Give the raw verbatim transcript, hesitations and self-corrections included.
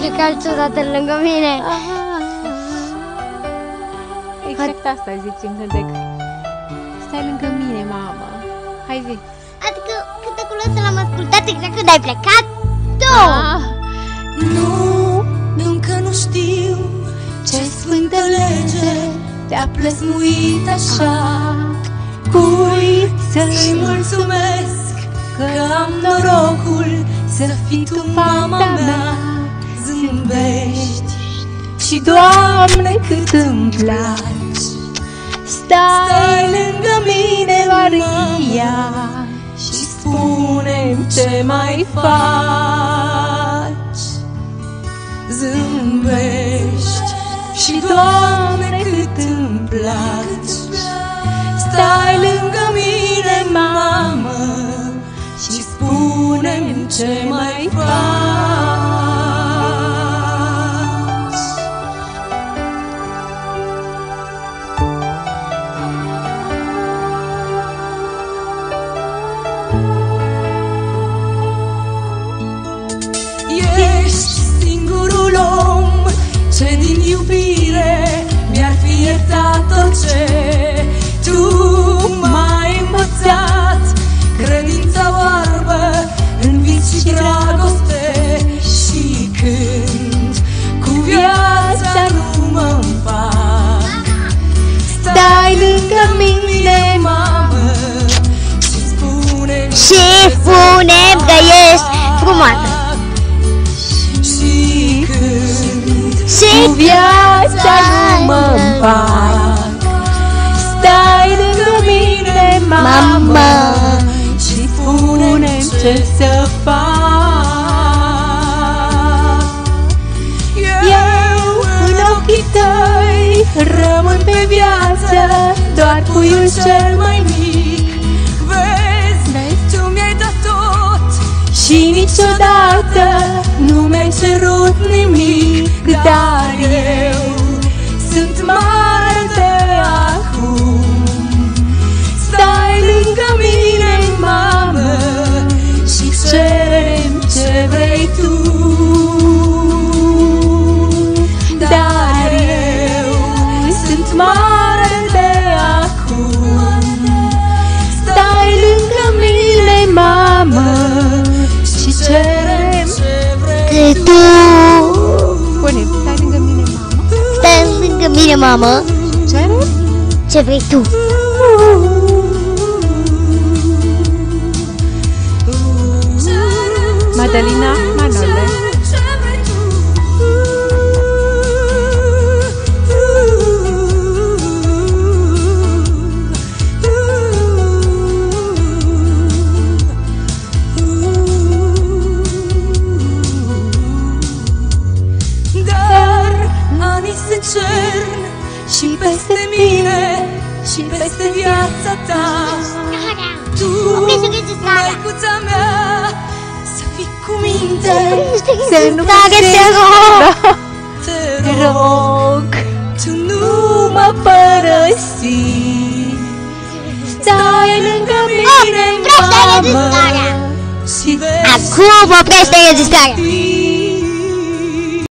pleca altă lângă mine. Exact asta zicem, Hâldec. Stai lângă mine, mamă. Hai zi. Adică cântecul ăsta l-am ascultat exact când ai plecat tu. Ah. Nu, încă nu știu ce sfântă lege te-a plăsmuit așa. Cui să-i mulțumesc că am norocul să fii tu mama mea. Zâmbești și, Doamne, cât îmi placi. Stai lângă mine, Maria, și spune-mi ce mai faci. Zâmbești și, Doamne, cât îmi placi. Stai lângă mine, mamă, și spune-mi ce mai faci. Ești singurul om ce din iubire mi-ar fi iertat orice. Tu m-ai învățat credința oarbă în vis și dragoste. Și când cu viața nu mă împac, stai lângă mine, mamă, și spune-mi Și spune-mi că ești frumoasă. Și când Și cu viața nu mă împac, stai lângă mine, mamă, și spune-mi ce să fac. Eu în ochii tăi rămân pe viață, doar puiul cel mai mic. Vezi, tu mi-ai dat tot și niciodată nu mi-ai cerut nimic. Dar eu sunt mare de acum. Stai lângă mine, mamă, și cere-mi ce vrei tu. Dar eu sunt mare de acum. Stai lângă mine, mamă, și cere-mi ce vrei că tu. tu Spune, stai lângă mine, mamă. stai lângă mine, mamă. Cere? Ce vrei tu? Madalina Manole. Dar anii se cern și peste mine și peste viața ta. Tu, măicuța mea, să fii cu minte, Să nu te rog. te rog, tu nu mă părăsi. Stai lângă mine, mamă, și vezi Acum oprește înregistrarea.